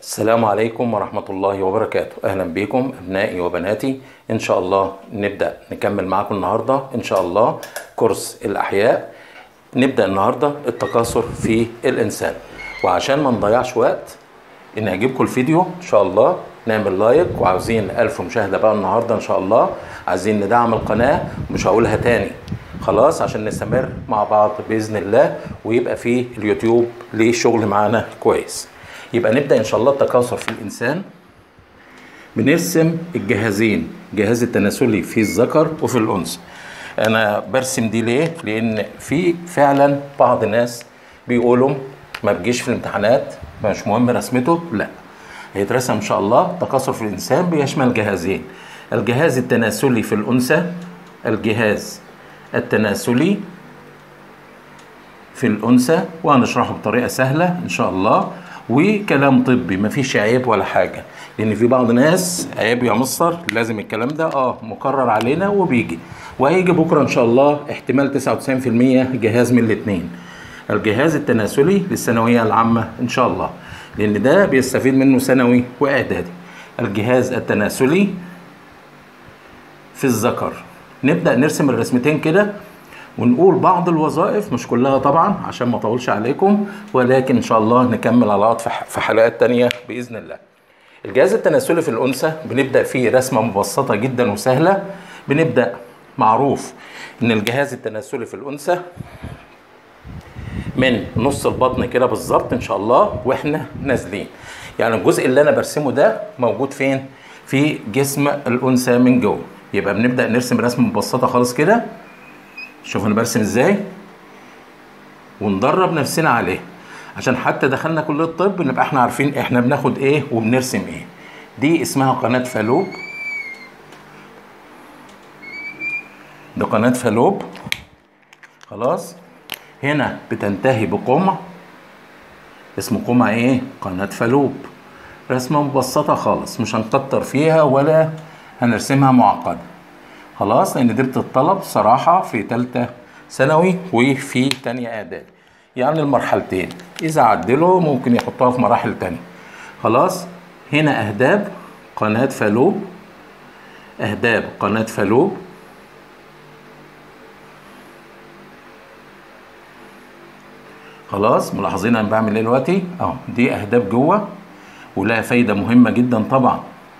السلام عليكم ورحمة الله وبركاته. أهلا بكم أبنائي وبناتي. إن شاء الله نبدأ نكمل معاكم النهاردة إن شاء الله كورس الأحياء. نبدأ النهاردة التكاثر في الإنسان، وعشان ما نضيعش وقت إن أجيبكم الفيديو إن شاء الله نعمل لايك، وعاوزين 1000 مشاهدة بقى النهاردة إن شاء الله. عايزين ندعم القناة، مش هقولها تاني خلاص، عشان نستمر مع بعض بإذن الله، ويبقى فيه اليوتيوب ليه شغل معانا كويس. يبقى نبدأ إن شاء الله التكاثر في الإنسان. بنرسم الجهازين، الجهاز التناسلي في الذكر وفي الأنثى. أنا برسم دي ليه؟ لأن في فعلا بعض الناس بيقولوا ما بيجيش في الامتحانات، مش مهم رسمته. لا، هيترسم إن شاء الله. تكاثر في الإنسان بيشمل جهازين: الجهاز التناسلي في الأنثى، الجهاز التناسلي في الأنثى، وهنشرحه بطريقة سهلة إن شاء الله، وكلام طبي مفيش عيب ولا حاجة. لأن في بعض ناس عيب يا مصر، لازم الكلام ده مكرر علينا وبيجي، وهيجي بكرة إن شاء الله احتمال 99% جهاز من الاتنين. الجهاز التناسلي للثانوية العامة إن شاء الله، لأن ده بيستفيد منه ثانوي وإعدادي. الجهاز التناسلي في الذكر. نبدأ نرسم الرسمتين كده ونقول بعض الوظائف، مش كلها طبعا عشان ما اطولش عليكم، ولكن ان شاء الله نكمل على بعض في حلقات تانية باذن الله. الجهاز التناسلي في الانثى بنبدا فيه رسمه مبسطه جدا وسهله. بنبدا معروف ان الجهاز التناسلي في الانثى من نص البطن كده بالظبط ان شاء الله واحنا نازلين. يعني الجزء اللي انا برسمه ده موجود فين؟ في جسم الانثى من جوه. يبقى بنبدا نرسم رسمه مبسطه خالص كده. شوف انا برسم ازاي، وندرب نفسنا عليه عشان حتى دخلنا كلية الطب نبقى احنا عارفين احنا بناخد ايه وبنرسم ايه. دي اسمها قناة فالوب. دي قناة فالوب خلاص. هنا بتنتهي بقمع، اسمه قمع ايه؟ قناة فالوب. رسمة مبسطة خالص، مش هنكتر فيها ولا هنرسمها معقدة خلاص، لان دي بتطلب صراحة في تالتة ثانوي وفي تانية اعدادي، يعني المرحلتين. اذا عدلوا ممكن يحطوها في مراحل تانية خلاص. هنا اهداب قناة فالوب، اهداب قناة فالوب خلاص. ملاحظين انا بعمل ايه دلوقتي؟ دي اهداب جوه ولها فايدة مهمة جدا طبعا،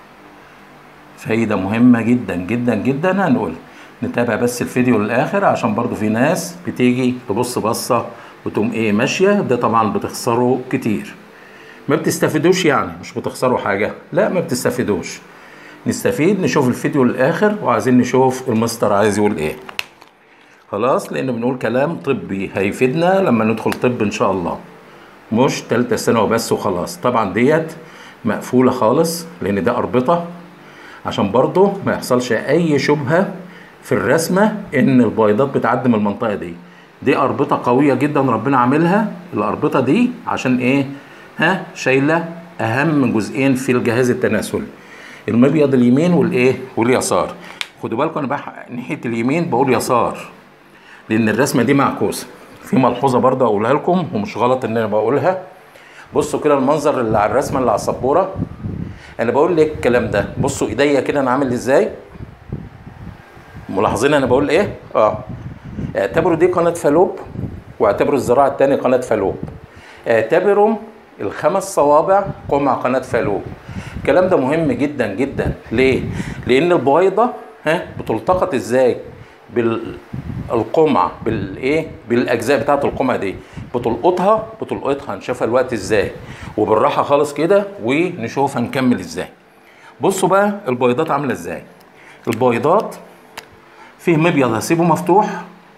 فايدة مهمة جدا جدا جدا. هنقول نتابع بس الفيديو للآخر، عشان برضو في ناس بتيجي تبص بصة وتقوم ايه ماشية. ده طبعا بتخسروا كتير، ما بتستفيدوش. يعني مش بتخسروا حاجة، لا ما بتستفيدوش. نستفيد، نشوف الفيديو للآخر، وعايزين نشوف المستر عايز يقول ايه خلاص، لأنه بنقول كلام طبي هيفيدنا لما ندخل طب إن شاء الله، مش تالتة ثانوي بس وخلاص. طبعا ديت مقفولة خالص لأن ده أربطة، عشان برضو ما يحصلش اي شبهة في الرسمة ان البيضات بتعدي من المنطقة دي. دي اربطة قوية جدا ربنا عاملها. الاربطة دي عشان ايه؟ شايلة اهم جزئين في الجهاز التناسلي: المبيض اليمين والايه واليسار. خدوا بالكم انا بقى ناحية اليمين بقول يسار لان الرسمة دي معكوسة. في ملحوظة برضو اقولها لكم ومش غلط ان انا بقولها. بصوا كده المنظر اللي على الرسمة اللي على السبورة، انا بقول لك الكلام ده. بصوا ايديا كده انا عامل ازاي، ملاحظين انا بقول ايه؟ اعتبروا دي قناة فالوب، واعتبروا الذراع الثاني قناة فالوب، اعتبروا الخمس صوابع قمع قناة فالوب. الكلام ده مهم جدا جدا. ليه؟ لان البويضة بتلتقط ازاي؟ بالقمع، بالايه؟ بالاجزاء بتاعه القمع دي بتلقطها. نشوفها الوقت ازاي، وبالراحه خالص كده، ونشوف هنكمل ازاي. بصوا بقى البيضات عامله ازاي. البيضات فيه مبيض هسيبه مفتوح،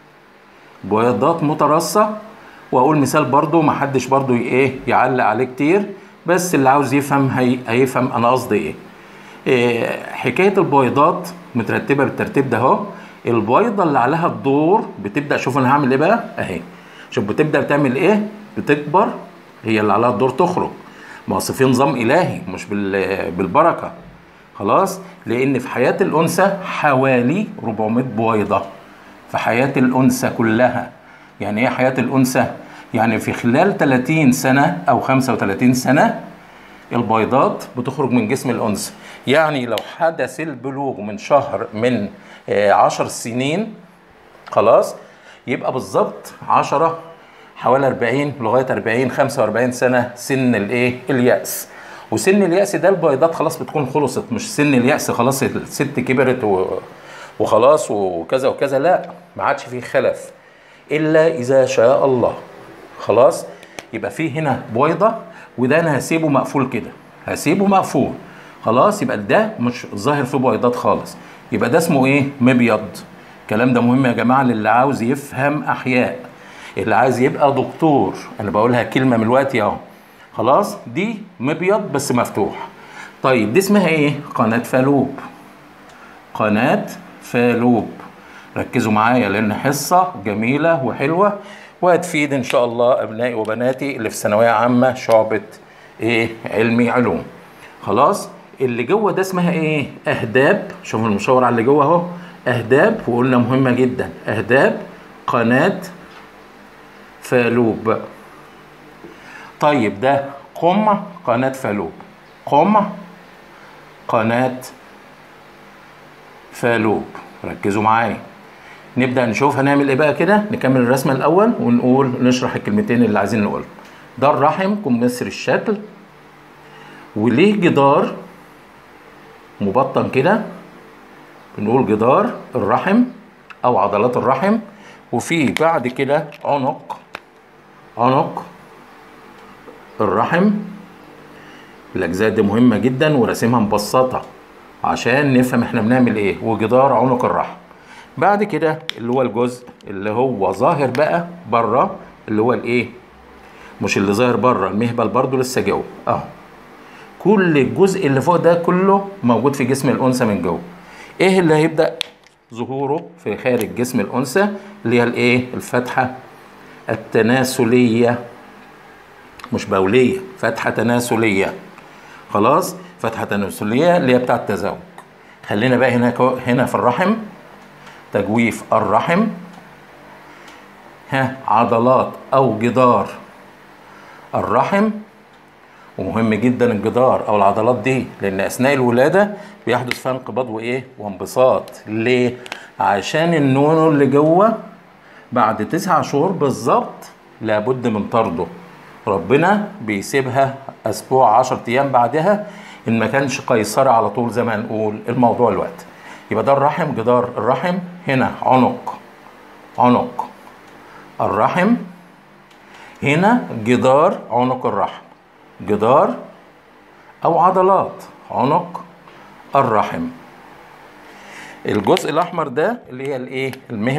بيضات مترصه. واقول مثال برضو ما حدش برضو يعلق عليه كتير، بس اللي عاوز يفهم هيفهم انا قصدي ايه. حكايه البيضات مترتبه بالترتيب ده اهو. البيضه اللي عليها الدور بتبدا، شوف انا هعمل ايه بقى اهي. شوف بتبدا بتعمل ايه؟ بتكبر. هي اللي عليها الدور تخرج. ما اصل في نظام الهي مش بالبركه خلاص. لان في حياه الانثى حوالي 400 بويضه في حياه الانثى كلها. يعني ايه حياه الانثى؟ يعني في خلال 30 سنه او 35 سنه البيضات بتخرج من جسم الأنثى. يعني لو حدث البلوغ من شهر من 10 سنين خلاص، يبقى بالظبط 10 حوالي 40 لغاية 40 45 سنة سن الايه اليأس. وسن اليأس ده البيضات خلاص بتكون خلصت، مش سن اليأس خلاص الست كبرت وخلاص وكذا وكذا، لا، ما عادش فيه خلف إلا إذا شاء الله. خلاص، يبقى فيه هنا بويضة، وده أنا هسيبه مقفول كده، هسيبه مقفول خلاص. يبقى ده مش ظاهر فيه بويضات خالص، يبقى ده اسمه إيه؟ مبيض. الكلام ده مهم يا جماعة للي عاوز يفهم أحياء، اللي عايز يبقى دكتور. أنا بقولها كلمة من الوقت أهو. خلاص، دي مبيض بس مفتوح. طيب دي اسمها إيه؟ قناة فالوب. قناة فالوب. ركزوا معايا لأن حصة جميلة وحلوة وهتفيد إن شاء الله أبنائي وبناتي اللي في ثانوية عامة شعبة إيه؟ علمي علوم. خلاص، اللي جوه ده اسمها إيه؟ أهداب. شوفوا المشاور على اللي جوه أهو، أهداب، وقلنا مهمة جدا، أهداب قناة فالوب. طيب ده قمة قناة فالوب، قمة قناة فالوب. ركزوا معايا، نبدأ نشوف هنعمل ايه بقى كده. نكمل الرسمة الأول ونقول نشرح الكلمتين اللي عايزين نقولهم. ده الرحم كمثري الشكل، وليه جدار مبطن كده، بنقول جدار الرحم أو عضلات الرحم. وفي بعد كده عنق الرحم. الأجزاء دي مهمة جدا ورسمها مبسطة عشان نفهم احنا بنعمل ايه. وجدار عنق الرحم. بعد كده اللي هو الجزء اللي هو ظاهر بقى بره، اللي هو الايه، مش اللي ظاهر بره، المهبل برضو لسه جوه اهو. كل الجزء اللي فوق ده كله موجود في جسم الانثى من جوه. ايه اللي هيبدأ ظهوره في خارج جسم الانثى؟ اللي هي الايه، الفتحة التناسلية، مش بولية، فتحة تناسلية. خلاص، فتحة تناسلية اللي هي بتاعة التزاوج. خلينا بقى هنا في الرحم، تجويف الرحم، عضلات او جدار الرحم. ومهم جدا الجدار او العضلات دي، لان اثناء الولاده بيحدث فيها انقباض وايه وانبساط. ليه؟ عشان النونو اللي جوه بعد 9 شهور بالظبط لابد من طرده. ربنا بيسيبها اسبوع 10 ايام بعدها، ان ما كانش قيصري على طول زي ما نقول الموضوع الوقت. يبقى ده الرحم، جدار الرحم. هنا عنق الرحم. هنا جدار عنق الرحم، جدار او عضلات عنق الرحم. الجزء الاحمر ده اللي هي الايه،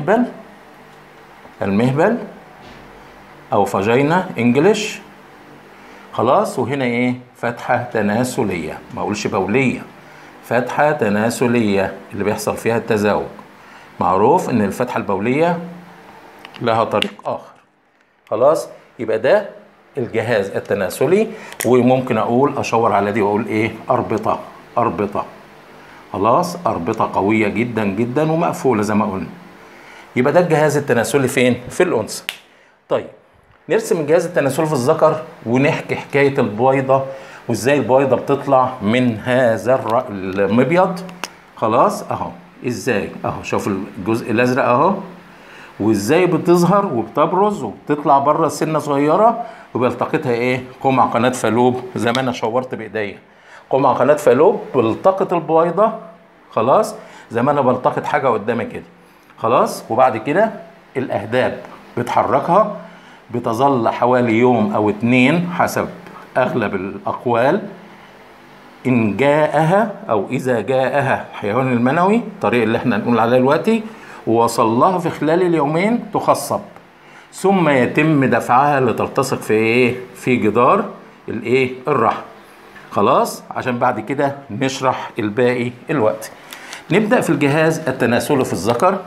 المهبل او فاجينا انجلش. خلاص، وهنا ايه، فتحة تناسلية، ما اقولش بولية، فتحة تناسلية اللي بيحصل فيها التزاوج. معروف ان الفتحة البولية لها طريق اخر. خلاص، يبقى ده الجهاز التناسلي. وممكن اقول اشاور على دي واقول ايه، اربطة. خلاص، اربطة قوية جدا جدا ومقفولة زي ما قلنا. يبقى ده الجهاز التناسلي فين؟ في الانثى. طيب نرسم الجهاز التناسلي في الذكر ونحكي حكاية البويضة وازاي البويضة بتطلع من هذا المبيض. خلاص اهو، ازاي اهو، شوف الجزء الازرق اهو، وازاي بتظهر وبتبرز وبتطلع بره سنه صغيره وبيلتقطها ايه، قمع قناه فالوب. زي ما انا شاورت بايديا، قمع قناه فالوب بيلتقط البويضه. خلاص، زي ما انا بلتقط حاجه قدامي كده. خلاص، وبعد كده الاهداب بتحركها، بتظل حوالي يوم او 2 حسب اغلب الاقوال. ان جاءها او اذا جاءها الحيوان المنوي، الطريق اللي احنا نقول عليه دلوقتي، ووصل لها في خلال اليومين تخصب، ثم يتم دفعها لتلتصق في ايه، في جدار الايه، الرحم. خلاص، عشان بعد كده نشرح الباقي الوقت. نبدأ في الجهاز التناسلي في الذكر.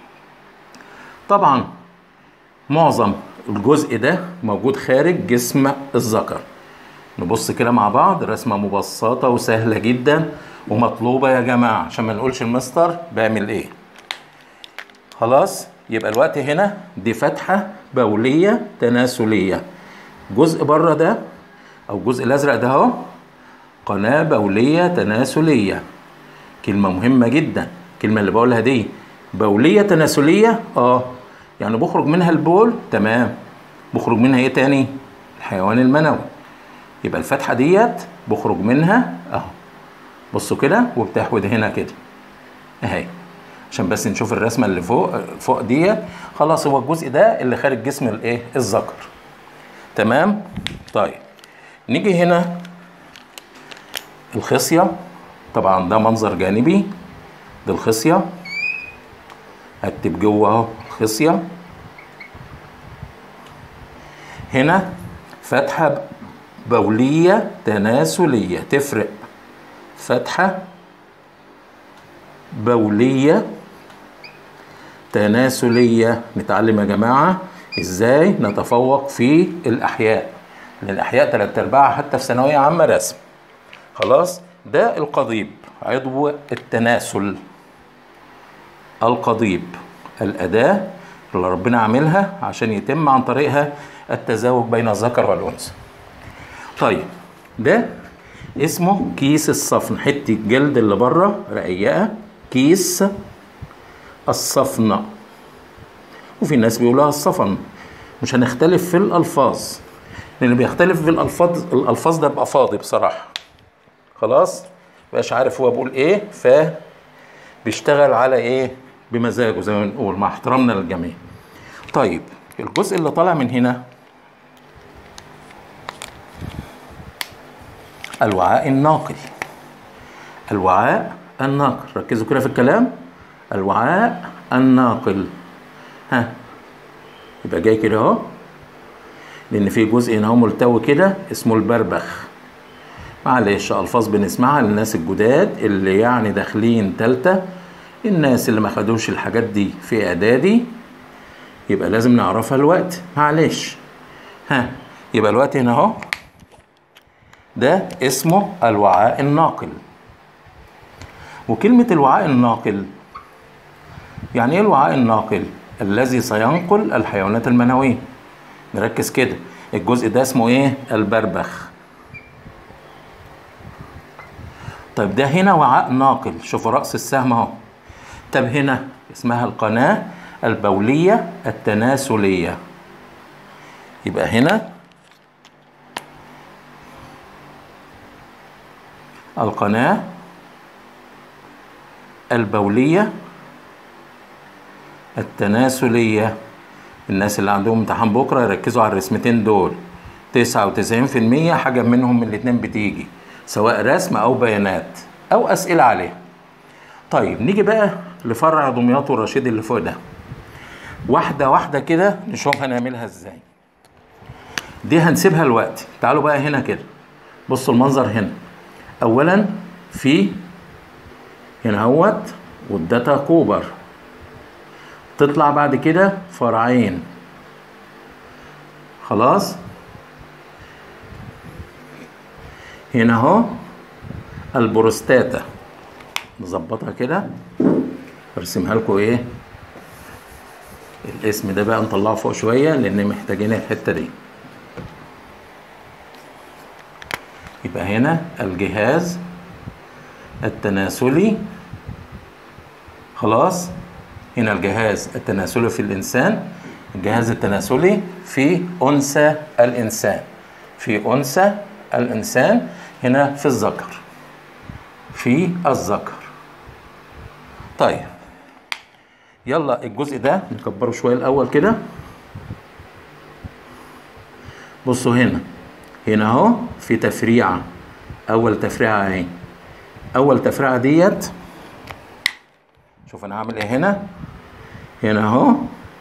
طبعا معظم الجزء ده موجود خارج جسم الذكر. نبص كده مع بعض، رسمة مبسطة وسهلة جدا ومطلوبة يا جماعة عشان ما نقولش المستر بعمل ايه. خلاص، يبقى الوقت هنا دي فتحة بولية تناسلية. جزء بره ده او الجزء الازرق ده اهو قناة بولية تناسلية. كلمة مهمة جدا، الكلمة اللي بقولها دي بولية تناسلية. يعني بخرج منها البول، تمام. بخرج منها ايه تاني؟ الحيوان المنوي. يبقى الفتحة ديت بخرج منها اهو، بصوا كده، وبتحود هنا كده اهي، عشان بس نشوف الرسمة اللي فوق ديت. خلاص، هو الجزء ده اللي خارج جسم الايه؟ الذكر. تمام. طيب نيجي هنا الخصية. طبعا ده منظر جانبي، دي الخصية. هكتب جوه اهو الخصية. هنا فتحة بولية تناسلية، تفرق. فتحة بولية تناسلية. نتعلم يا جماعة ازاي نتفوق في الأحياء، لأن الأحياء 3/4 حتى في ثانوية عامة رسم. خلاص، ده القضيب، عضو التناسل. القضيب الأداة اللي ربنا عاملها عشان يتم عن طريقها التزاوج بين الذكر والأنثى. طيب ده اسمه كيس الصفن، حتة الجلد اللي بره رقيقة، كيس الصفن. وفي ناس بيقولوها الصفن. مش هنختلف في الألفاظ، لأن بيختلف في الألفاظ ده بقى فاضي بصراحة. خلاص، مبقاش عارف هو بيقول ايه، فبيشتغل على ايه بمزاجه زي ما بنقول، مع احترامنا للجميع. طيب الجزء اللي طالع من هنا الوعاء الناقل. الوعاء الناقل، ركزوا كده في الكلام. الوعاء الناقل، يبقى جاي كده اهو، لان في جزء هنا ملتوي كده اسمه البربخ. معلش الفاظ بنسمعها للناس الجداد اللي يعني داخلين تالتة، الناس اللي ما خدوش الحاجات دي في اعدادي يبقى لازم نعرفها الوقت، معلش. يبقى الوقت هنا اهو، ده اسمه الوعاء الناقل. وكلمة الوعاء الناقل يعني ايه؟ الوعاء الناقل الذي سينقل الحيوانات المنوية. نركز كده، الجزء ده اسمه ايه؟ البربخ. طيب ده هنا وعاء ناقل، شوفوا رأس السهم اهو. طب هنا اسمها القناة البولية التناسلية. يبقى هنا القناة البولية التناسلية. الناس اللي عندهم امتحان بكرة يركزوا على الرسمتين دول، 99% حاجة منهم من الاتنين بتيجي، سواء رسم أو بيانات أو أسئلة عليه. طيب نيجي بقى لفرع دمياط والرشيد اللي فوق ده، واحدة واحدة كده نشوف هنعملها ازاي. دي هنسيبها الوقت. تعالوا بقى هنا كده، بصوا المنظر هنا. أولا في هنا اهوت والداتا كوبر، تطلع بعد كده فرعين. خلاص، هنا اهو البروستاتا، نظبطها كده، ارسمها لكم ايه الاسم ده بقى، نطلعه فوق شويه لان محتاجين الحته دي. يبقى هنا الجهاز التناسلي. خلاص، هنا الجهاز التناسلي في الانسان، الجهاز التناسلي في انثى الانسان، في انثى الانسان، هنا في الذكر، في الذكر. طيب يلا الجزء ده نكبره شويه الاول كده. بصوا هنا اهو في تفريعه، اول تفريعه اهي. اول تفريعه ديت، شوف انا هعمل ايه هنا اهو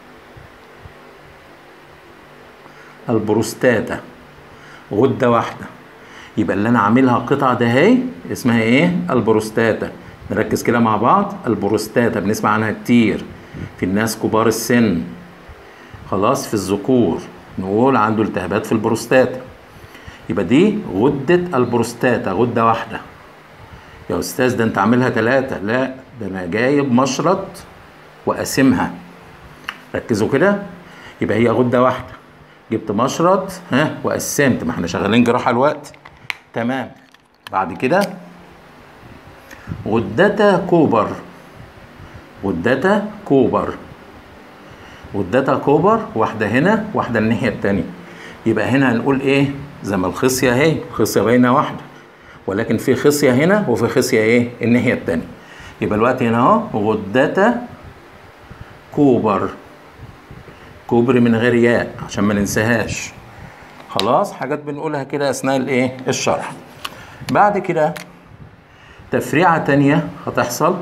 البروستاتا، غده واحده. يبقى اللي انا عاملها قطعه ده اهي اسمها ايه؟ البروستاتا. نركز كده مع بعض. البروستاتا بنسمع عنها كتير في الناس كبار السن. خلاص، في الذكور نقول عنده التهابات في البروستاتا. يبقى دي غدة البروستاتا، غدة واحدة. يا أستاذ ده أنت عاملها 3، لا ده أنا جايب مشرط وقاسمها. ركزوا كده، يبقى هي غدة واحدة، جبت مشرط وقسمت، ما احنا شغالين جراحة الوقت. تمام. بعد كده غدتا كوبر. غدتا كوبر. غدتا كوبر، واحدة هنا واحدة الناحية التانية. يبقى هنا هنقول ايه؟ زي ما الخصية اهي، خصية باينة واحدة، ولكن في خصية هنا وفي خصية ايه؟ الناحية التانية. يبقى الوقت هنا اهو غدتا كوبر. كوبر من غير ياء عشان ما ننساهاش. خلاص، حاجات بنقولها كده اثناء الايه؟ الشرح. بعد كده تفريعة تانية هتحصل،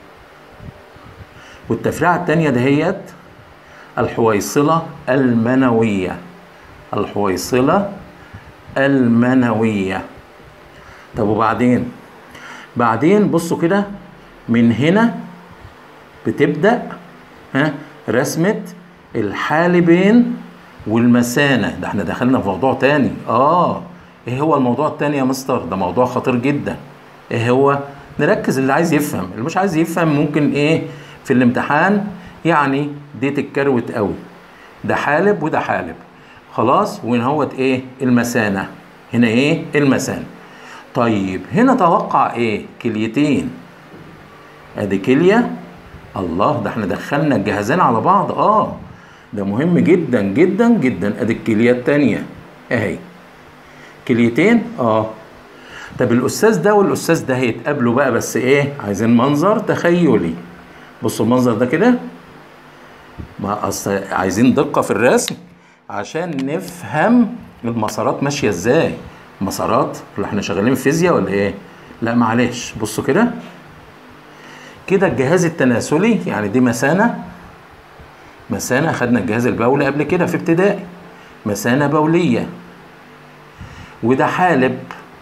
والتفريعة التانية دهيت الحويصلة المنوية. الحويصلة المنوية. طب وبعدين؟ بعدين بصوا كده، من هنا بتبدأ رسمة الحالبين والمثانة. ده احنا دخلنا في موضوع تاني. ايه هو الموضوع التاني يا مستر؟ ده موضوع خطير جدا. ايه هو؟ نركز، اللي عايز يفهم. اللي مش عايز يفهم ممكن ايه في الامتحان يعني دي تتكروت قوي. ده حالب وده حالب. خلاص، وهنا هوت ايه؟ المثانة. هنا ايه؟ المثانة. طيب هنا توقع ايه؟ كليتين. ادي كلية. الله، ده احنا دخلنا الجهازين على بعض. ده مهم جدا جدا جدا. ادي الكلية التانية اهي، كليتين. طب الاستاذ ده والاستاذ ده هيتقابلوا بقى، بس ايه؟ عايزين منظر تخيلي. بصوا المنظر ده كده، ما اصل عايزين دقة في الرسم عشان نفهم المسارات ماشية ازاي. مسارات اللي احنا شغالين في فيزياء ولا ايه؟ لا معلش، بصوا كده كده الجهاز التناسلي، يعني دي مثانة. مثانة، خدنا الجهاز البولي قبل كده في ابتدائي، مثانة بولية. وده حالب،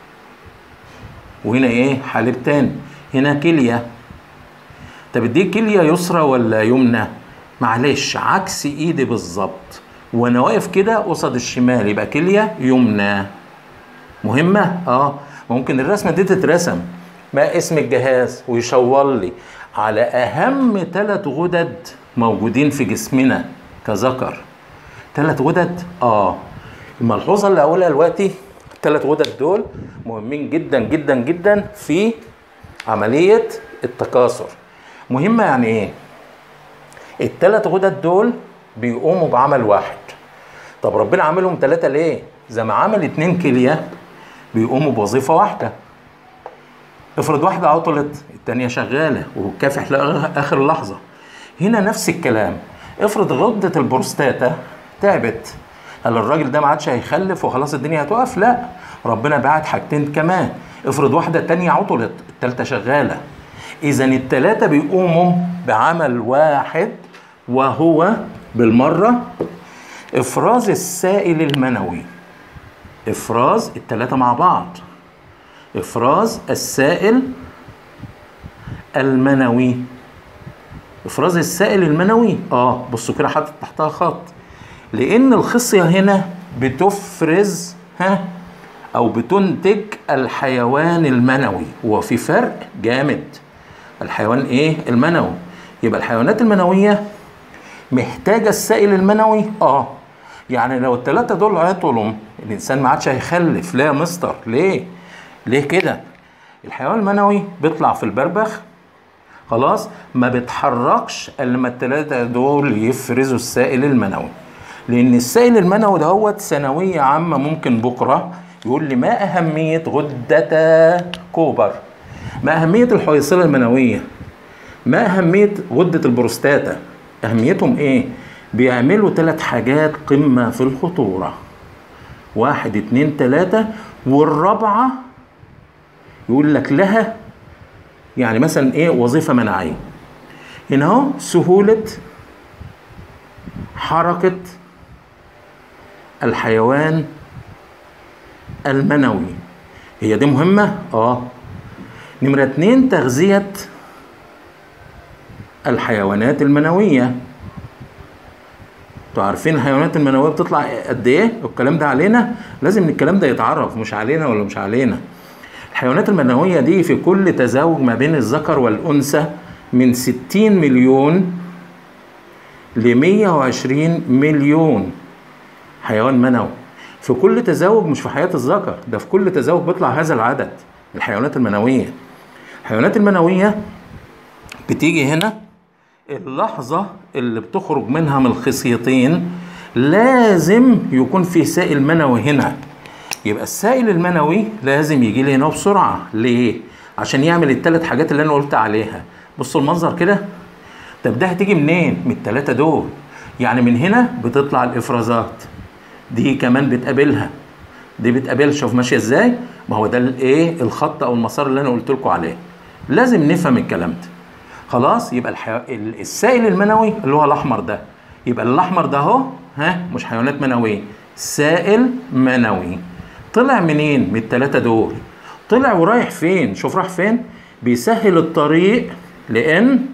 وهنا ايه؟ حالب تاني. هنا كلية. طب دي كلية يسرى ولا يمنى؟ معلش، عكس ايدي بالظبط، وانا واقف كده قصاد الشمال يبقى كلية يمنى. مهمة. ممكن الرسمة دي تترسم ما اسم الجهاز ويشاور لي على اهم 3 غدد موجودين في جسمنا كذكر. 3 غدد. الملحوظة اللي هقولها دلوقتي، ال3 غدد دول مهمين جدا جدا جدا في عملية التكاثر. مهمة يعني ايه؟ ال3 غدد دول بيقوموا بعمل واحد. طب ربنا عاملهم 3 ليه؟ زي ما عمل 2 كلية بيقوموا بوظيفة واحدة. افرض واحدة عطلت، التانية شغالة وكافح لآخر لحظة. هنا نفس الكلام. افرض غدة البروستاتا تعبت، هل الراجل ده ما عادش هيخلف وخلاص الدنيا هتقف؟ لا، ربنا بعت حاجتين كمان. افرض واحدة تانية عطلت، التالتة شغالة. إذا ال3 بيقوموا بعمل واحد، وهو بالمرة إفراز السائل المنوي. إفراز ال3 مع بعض، إفراز السائل المنوي. إفراز السائل المنوي. بصوا كده، حاطط تحتها خط، لأن الخصية هنا بتفرز أو بتنتج الحيوان المنوي، وفي فرق جامد. الحيوان ايه؟ المنوي. يبقى الحيوانات المنوية محتاجة السائل المنوي. يعني لو ال3 دول عطلوا الإنسان ما عادش هيخلف. لا يا مستر، ليه كده؟ الحيوان المنوي بيطلع في البربخ، خلاص، ما بيتحركش الا لما ال3 دول يفرزوا السائل المنوي. لأن السائل المنوي دهوت ثانوية عامة ممكن بكرة يقول لي ما أهمية غدة كوبر، ما أهمية الحويصلة المنوية، ما أهمية غدة البروستاتا. أهميتهم إيه؟ بيعملوا 3 حاجات قمة في الخطورة. 1 2 3، والرابعة يقول لك لها يعني مثلا إيه؟ وظيفة مناعية. هنا اهو سهولة حركة الحيوان المنوي، هي دي مهمة. نمرة 2 تغذية الحيوانات المنوية. انتوا عارفين الحيوانات المنوية بتطلع قد ايه؟ الكلام ده علينا، لازم الكلام ده يتعرف، مش علينا ولا مش علينا. الحيوانات المنوية دي في كل تزاوج ما بين الذكر والأنثى من 60 مليون ل 120 مليون حيوان منوي في كل تزاوج، مش في حياة الذكر، ده في كل تزاوج بيطلع هذا العدد. الحيوانات المنوية. الحيوانات المنوية بتيجي هنا اللحظة اللي بتخرج منها من الخصيتين لازم يكون في سائل منوي هنا. يبقى السائل المنوي لازم يجي لي هنا بسرعة. ليه؟ عشان يعمل الثلاث حاجات اللي انا قلت عليها. بصوا المنظر كده. طب ده هتيجي منين؟ من الثلاثة دول. يعني من هنا بتطلع الافرازات، دي كمان بتقابلها، دي بتقابل. شوف ماشيه ازاي؟ ما هو ده الايه الخط او المسار اللي انا قلت لكم عليه. لازم نفهم الكلام ده. خلاص. يبقى السائل المنوي اللي هو الاحمر ده، يبقى الاحمر ده اهو مش حيوانات منويه، سائل منوي. طلع منين؟ من الثلاثه دول. طلع ورايح فين؟ شوف راح فين. بيسهل الطريق لان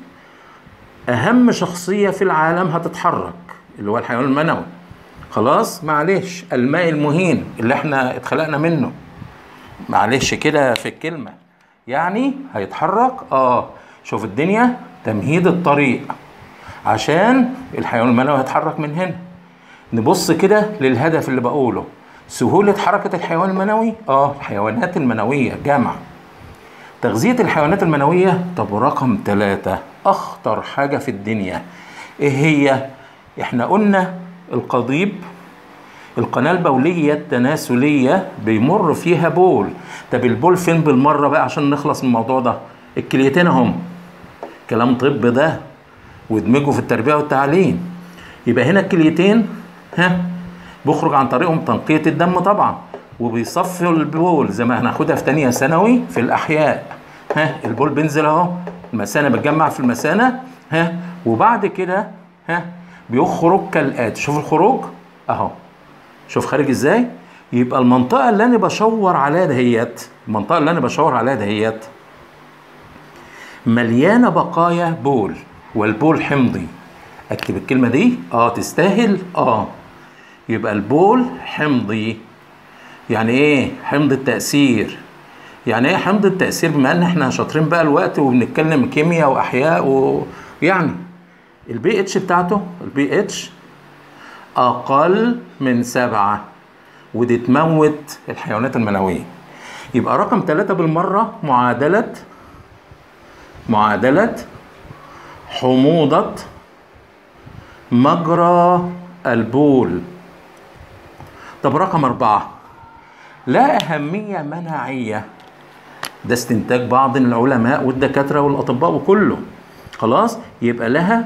اهم شخصيه في العالم هتتحرك اللي هو الحيوان المنوي. خلاص. معلش الماء المهين اللي احنا اتخلقنا منه، معلش كده في الكلمة، يعني هيتحرك. شوف الدنيا تمهيد الطريق عشان الحيوان المنوي هيتحرك من هنا. نبص كده للهدف اللي بقوله، سهولة حركة الحيوان المنوي. الحيوانات المنوية جمع. تغذية الحيوانات المنوية. طب رقم 3 أخطر حاجة في الدنيا إيه هي؟ إحنا قلنا القضيب، القناة البولية التناسلية بيمر فيها بول. طب البول فين بالمرة بقى عشان نخلص من الموضوع ده؟ الكليتين هم. كلام طب ده وادمجه في التربية والتعليم. يبقى هنا الكليتين بيخرج عن طريقهم تنقية الدم طبعا، وبيصفوا البول زي ما هناخدها في تانية ثانوي في الأحياء. البول بينزل اهو، المثانة بتجمع في المثانة وبعد كده بيخرج كالآتي. شوف الخروج اهو، شوف خارج ازاي. يبقى المنطقة اللي انا بشاور عليها دهيت، المنطقة اللي انا بشاور عليها دهيت مليانة بقايا بول، والبول حمضي. اكتب الكلمة دي تستاهل. يبقى البول حمضي. يعني ايه حمض التأثير؟ يعني ايه حمض التأثير؟ بما ان احنا شاطرين بقى الوقت وبنتكلم كيمياء واحياء يعني البي اتش بتاعته، البي اتش اقل من 7، ودي تموت الحيوانات المنوية. يبقى رقم 3 بالمرة معادلة حموضة مجرى البول. طب رقم 4 لا أهمية مناعية. ده استنتاج بعض العلماء والدكاترة والأطباء وكله. خلاص. يبقى لها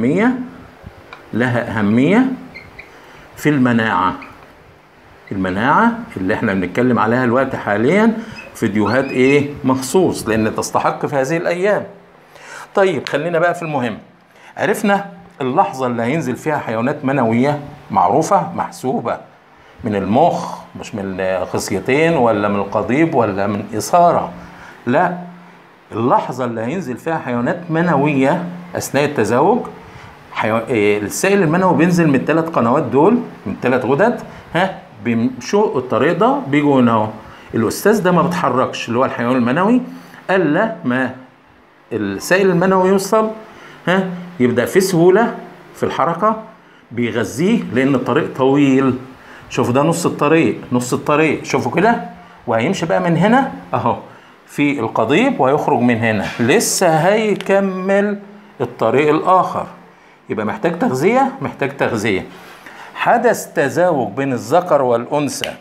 أهمية في المناعة. المناعة اللي احنا بنتكلم عليها الوقت حاليا فيديوهات مخصوص لأن تستحق في هذه الأيام. طيب خلينا بقى في المهم. عرفنا اللحظة اللي هينزل فيها حيوانات منوية معروفة محسوبة من المخ، مش من الخصيتين ولا من القضيب ولا من إثارة. لا، اللحظة اللي هينزل فيها حيوانات منوية أثناء التزاوج. السائل المنوي بينزل من ال3 قنوات دول، من 3 غدد بيمشوا الطريق ده، بيجوا هنا. الأستاذ ده ما بيتحركش اللي هو الحيوان المنوي إلا ما السائل المنوي يوصل يبدأ في سهولة في الحركة، بيغذيه لأن الطريق طويل. شوفوا ده نص الطريق شوفوا كده. وهيمشي بقى من هنا اهو في القضيب وهيخرج من هنا، لسه هيكمل الطريق الآخر. يبقى محتاج تغذية. حدث تزاوج بين الذكر والأنثى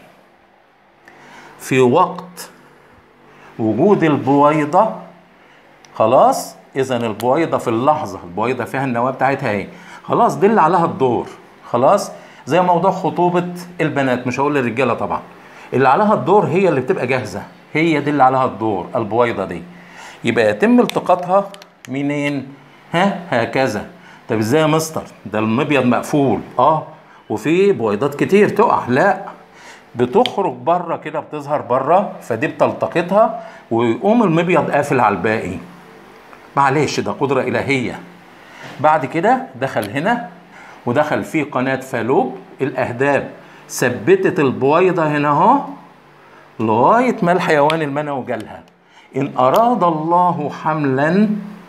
في وقت وجود البويضة. خلاص. إذا البويضة في اللحظة، البويضة فيها النواة بتاعتها خلاص دي اللي عليها الدور. خلاص. زي موضوع خطوبة البنات، مش هقول للرجالة طبعا، اللي عليها الدور هي اللي بتبقى جاهزة، هي دي اللي عليها الدور، البويضة دي. يبقى يتم التقاطها منين؟ هكذا. طب ازاي يا مستر؟ ده المبيض مقفول. وفي بويضات كتير تقع. لا، بتخرج بره كده، بتظهر بره، فدي بتلتقطها ويقوم المبيض قافل على الباقي. معلش ده قدرة إلهية. بعد كده دخل هنا ودخل فيه قناة فالوب الأهداب، ثبتت البويضة هنا اهو لغاية ما الحيوان المنوي جالها. إن أراد الله حملا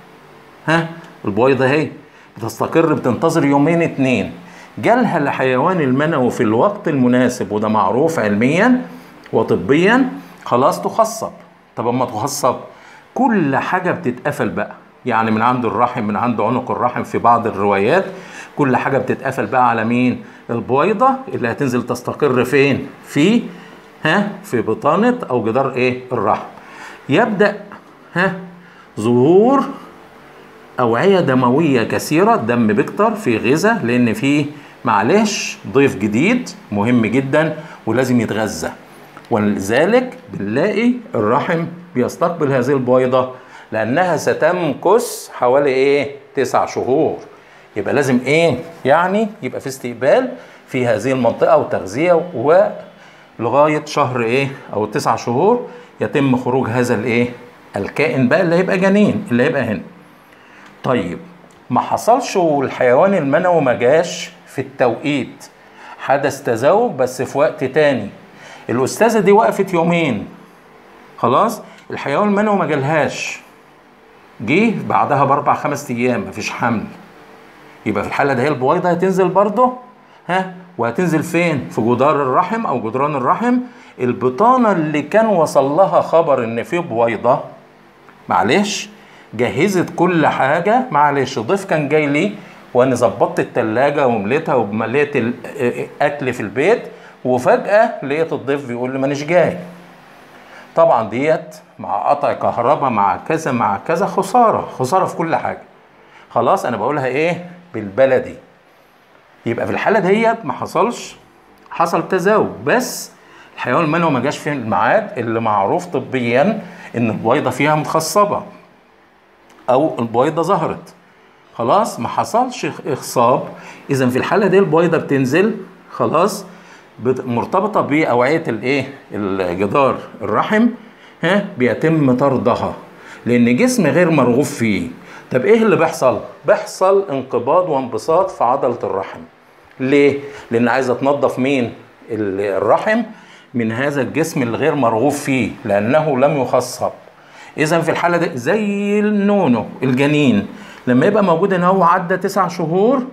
البويضة اهي بتستقر، بتنتظر 2 جالها الحيوان المنوي في الوقت المناسب، وده معروف علميا وطبيا. خلاص تخصب. طب اما تخصب كل حاجة بتتقفل بقى، يعني من عند الرحم، من عند عنق الرحم في بعض الروايات كل حاجة بتتقفل بقى على مين؟ البويضة اللي هتنزل تستقر فين؟ في بطانة او جدار ايه؟ الرحم. يبدأ ظهور أوعية دموية كثيرة، الدم بيكتر في غذاء، لأن فيه معلش ضيف جديد مهم جدا ولازم يتغذى، ولذلك بنلاقي الرحم بيستقبل هذه البويضة لأنها ستمكث حوالي 9 شهور. يبقى لازم يعني يبقى في استقبال في هذه المنطقة وتغذية، ولغاية شهر أو 9 شهور يتم خروج هذا الكائن بقى اللي هيبقى جنين، اللي هيبقى هنا. طيب ما حصلش والحيوان المنوي ما جاش في التوقيت، حدث تزاوج بس في وقت تاني، الأستاذة دي وقفت يومين، خلاص الحيوان المنوي ما جالهاش، جه بعدها ب4 5 أيام مفيش حمل، يبقى في الحالة دي البويضة هتنزل برضه وهتنزل فين؟ في جدار الرحم أو جدران الرحم. البطانة اللي كان وصل لها خبر إن في بويضة معلش جهزت كل حاجة، معلش ضيف كان جاي لي وانا ظبطت التلاجة ومليتها ومليت الاكل في البيت، وفجأة لقيت الضيف بيقول لي مانيش جاي. طبعا ديت مع قطع كهرباء مع كذا مع كذا خسارة في كل حاجة. خلاص انا بقولها بالبلدي. يبقى في الحالة ديت ما حصل تزاوج، بس الحيوان المنوي ما جاش في الميعاد اللي معروف طبيا ان البويضة فيها متخصبة او البويضة ظهرت، خلاص ما حصلش اخصاب. اذا في الحالة دي البويضة بتنزل خلاص مرتبطة بأوعية الجدار الرحم، بيتم طردها لان جسم غير مرغوب فيه. طب ايه اللي بيحصل انقباض وانبساط في عضلة الرحم. ليه؟ لان عايزة تنظف مين؟ الرحم من هذا الجسم الغير مرغوب فيه لانه لم يخصب. اذا في الحالة دي زي النونو الجنين لما يبقى موجود ان هو عدى 9 شهور،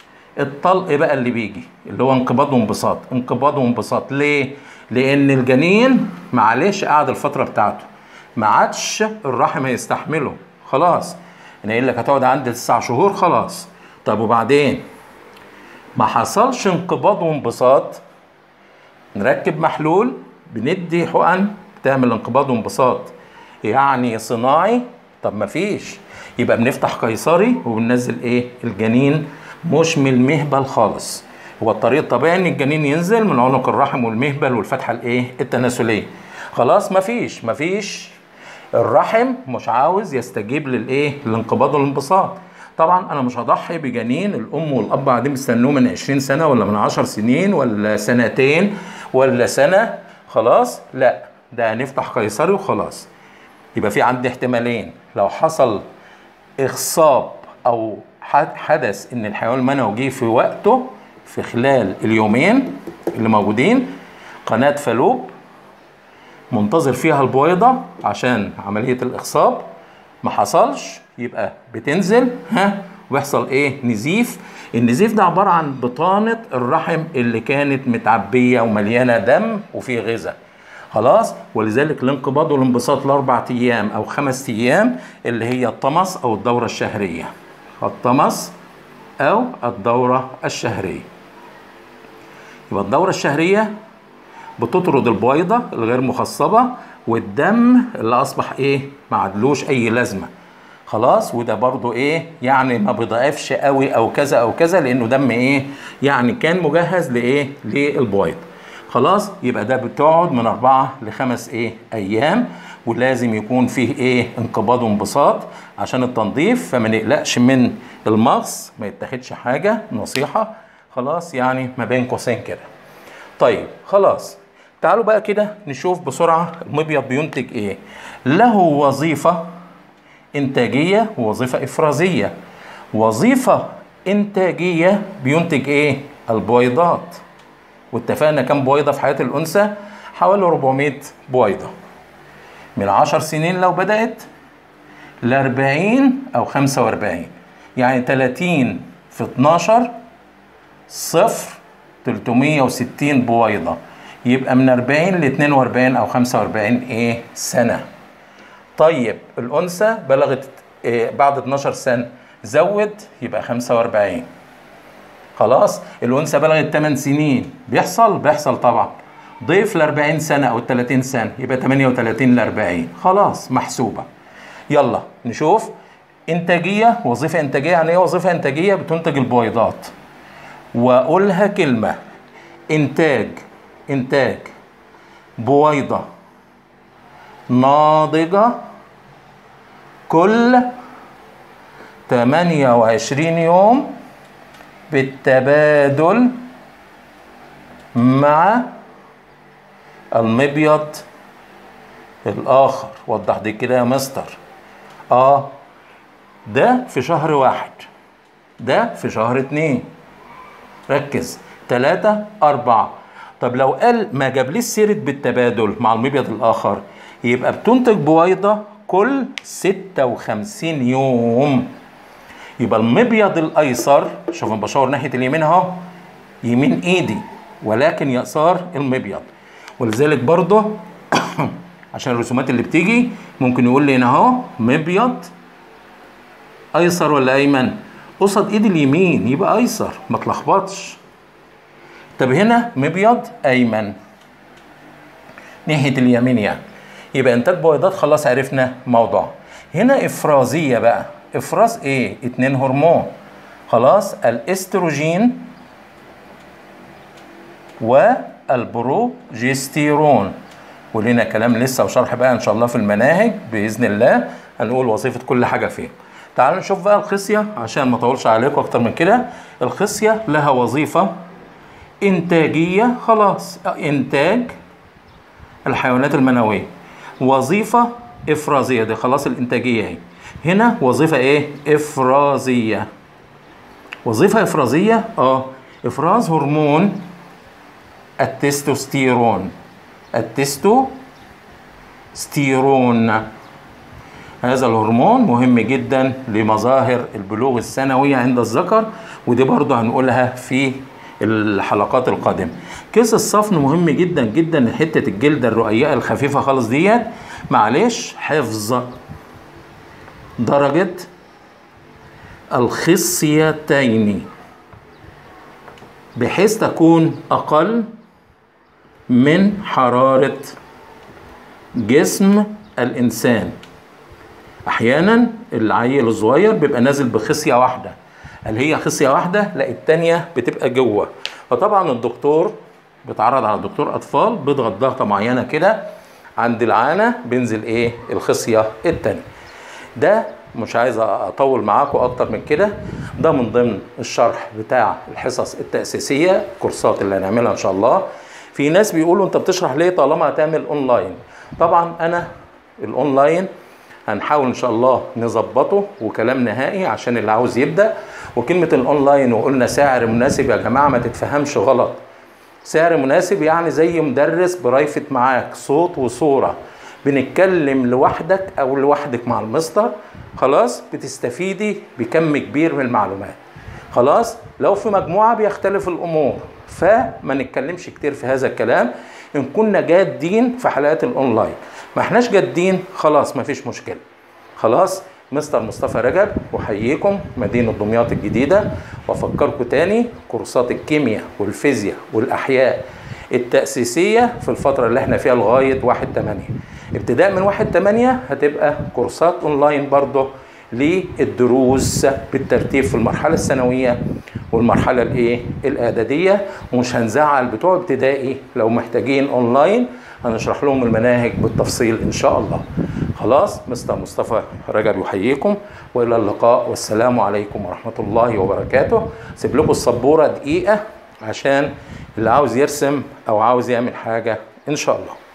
الطلق بقى اللي بيجي اللي هو انقباض وانبساط. ليه؟ لان الجنين معلش قعد الفترة بتاعته ما عادش الرحم هيستحمله، خلاص انا قايل لك هتقعد عند 9 شهور خلاص. طب وبعدين ما حصلش انقباض وانبساط، نركب محلول بندي حقن تعمل انقباض وانبساط يعني صناعي. طب ما فيش، يبقى بنفتح قيصري وبننزل الجنين مش من المهبل خالص. هو الطريق الطبيعي ان الجنين ينزل من عنق الرحم والمهبل والفتحه التناسليه. خلاص ما فيش الرحم مش عاوز يستجيب للانقباض والانبساط. طبعا انا مش هضحي بجنين الام والاب قاعدين بيستنوه من 20 سنه ولا من 10 سنين ولا سنتين ولا سنه، خلاص لا ده هنفتح قيصري وخلاص. يبقى في عندي احتمالين، لو حصل اخصاب او حدث ان الحيوان المنوي جه في وقته في خلال اليومين اللي موجودين، قناة فالوب منتظر فيها البويضة عشان عملية الاخصاب، ما حصلش يبقى بتنزل ويحصل نزيف. النزيف ده عبارة عن بطانة الرحم اللي كانت متعبية ومليانة دم وفيه غذاء، خلاص. ولذلك الانقباض والانبساط ل4 أيام أو 5 أيام اللي هي الطمس أو الدورة الشهرية، الطمس أو الدورة الشهرية. يبقى الدورة الشهرية بتطرد البويضة الغير مخصبة والدم اللي أصبح ما عدلوش أي لازمة، خلاص. وده برضو يعني ما بيضعفش قوي أو كذا أو كذا، لأنه دم يعني كان مجهز للبويضة، خلاص. يبقى ده بتقعد من 4 ل5 أيام، ولازم يكون فيه انقباض وانبساط عشان التنظيف، فما نقلقش من المغص، ما يتاخدش حاجة، نصيحة خلاص يعني ما بين قوسين كده. طيب خلاص تعالوا بقى كده نشوف بسرعة المبيض بينتج له وظيفة إنتاجية ووظيفة إفرازية. وظيفة إنتاجية بينتج البويضات، واتفقنا كم بويضة في حياة الأنثى؟ حوالي 400 بويضة من 10 سنين لو بدأت ل40 أو 45، يعني 30 في 12 صفر 360 بويضة، يبقى من 40 ل 42 أو 45 سنة، طيب الأنثى بلغت بعد 12 سنة زود يبقى 45. خلاص الأنثى بلغت 8 سنين بيحصل طبعا، ضيف ل 40 سنة أو 30 سنة يبقى 38 ل 40. خلاص محسوبة. يلا نشوف إنتاجية. وظيفة إنتاجية يعني إيه وظيفة إنتاجية؟ بتنتج البويضات. وأقولها كلمة: إنتاج بويضة ناضجة كل 28 يوم بالتبادل مع المبيض الآخر. وضح دي كده يا مستر. ده في شهر 1، ده في شهر 2، ركز، 3 4. طب لو قال ما جابليش سيرة بالتبادل مع المبيض الآخر يبقى بتنتج بويضة كل 56 يوم. يبقى المبيض الأيسر، شوف أنا بشاور ناحية اليمين أهو، يمين إيدي ولكن يسار المبيض. ولذلك برضه عشان الرسومات اللي بتيجي ممكن يقول لي هنا أهو مبيض أيسر ولا أيمن؟ قصد إيدي اليمين يبقى أيسر، ما تلخبطش. طب هنا مبيض أيمن ناحية اليمين يعني، يبقى إنتاج بويضات. خلاص عرفنا موضوع. هنا إفرازية بقى. إفراز إيه؟ 2 هرمون. خلاص الإستروجين والبروجستيرون. ولنا كلام لسه وشرح بقى إن شاء الله في المناهج بإذن الله، هنقول وظيفة كل حاجة فيه. تعالوا نشوف بقى الخصية عشان ما اطولش عليكم أكتر من كده. الخصية لها وظيفة إنتاجية. خلاص إنتاج الحيوانات المنوية. وظيفة إفرازية، دي خلاص الإنتاجية اهي. هنا وظيفة إيه؟ إفرازية. وظيفة إفرازية إفراز هرمون التستوستيرون. التستوستيرون هذا الهرمون مهم جدا لمظاهر البلوغ السنوي عند الذكر، ودي برضه هنقولها في الحلقات القادمة. كيس الصفن مهم جدا جدا، حتة الجلدة الرقيقة الخفيفة خالص ديت، معلش حفظ درجة الخصيتين بحيث تكون أقل من حرارة جسم الإنسان. أحيانا العيل الصغير بيبقى نازل بخصية واحدة، هل هي خصية واحدة؟ لا، التانية بتبقى جوه. فطبعا الدكتور بيتعرض على دكتور أطفال، بيضغط ضغطة معينة كده عند العانة، بينزل إيه؟ الخصية التانية. ده مش عايز أطول معاكم أكتر من كده، ده من ضمن الشرح بتاع الحصص التأسيسية، الكورسات اللي هنعملها إن شاء الله. في ناس بيقولوا أنت بتشرح ليه طالما هتعمل أونلاين؟ طبعا أنا الأونلاين هنحاول إن شاء الله نظبطه، وكلام نهائي عشان اللي عاوز يبدأ. وكلمة الأونلاين وقلنا سعر مناسب يا جماعة ما تتفهمش غلط. سعر مناسب يعني زي مدرس برايفت معاك، صوت وصورة، بنتكلم لوحدك أو لوحدك مع المستر. خلاص بتستفيدي بكم كبير من المعلومات. خلاص لو في مجموعة بيختلف الأمور، فما نتكلمش كتير في هذا الكلام. إن كنا جادين في حلقات الأونلاين، ما احناش جادين خلاص ما فيش مشكلة. خلاص مستر مصطفى رجب أحييكم، مدينة دمياط الجديدة. وأفكركم تاني كورسات الكيمياء والفيزياء والأحياء التأسيسية في الفترة اللي احنا فيها لغاية 1/8. ابتداء من 1/8 هتبقى كورسات أونلاين برضه للدروس بالترتيب في المرحلة الثانوية والمرحلة الإعدادية. ومش هنزعل بتوع ابتدائي لو محتاجين أونلاين، هنشرح لهم المناهج بالتفصيل إن شاء الله. خلاص مستر مصطفى رجب يحييكم، وإلى اللقاء والسلام عليكم ورحمة الله وبركاته. سيب لكم السبورة دقيقة عشان اللي عاوز يرسم أو عاوز يعمل حاجة إن شاء الله.